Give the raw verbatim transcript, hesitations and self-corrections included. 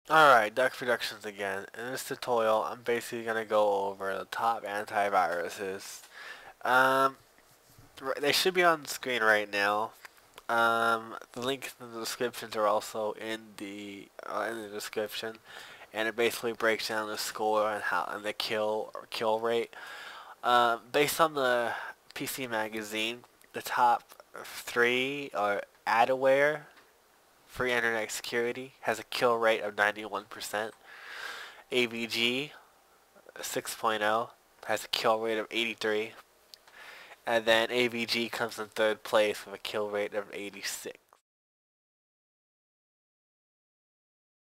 Alright, Duck Productions again. In this tutorial, I'm basically going to go over the top antiviruses. Um, they should be on the screen right now. Um, the links in the descriptions are also in the uh, in the description, and it basically breaks down the score and how and the kill or kill rate. Um, based on the P C Magazine, the top three are Adaware, Free Internet Security, has a kill rate of ninety-one percent. A V G six point oh has a kill rate of eighty-three, and then A V G comes in third place with a kill rate of eighty-six.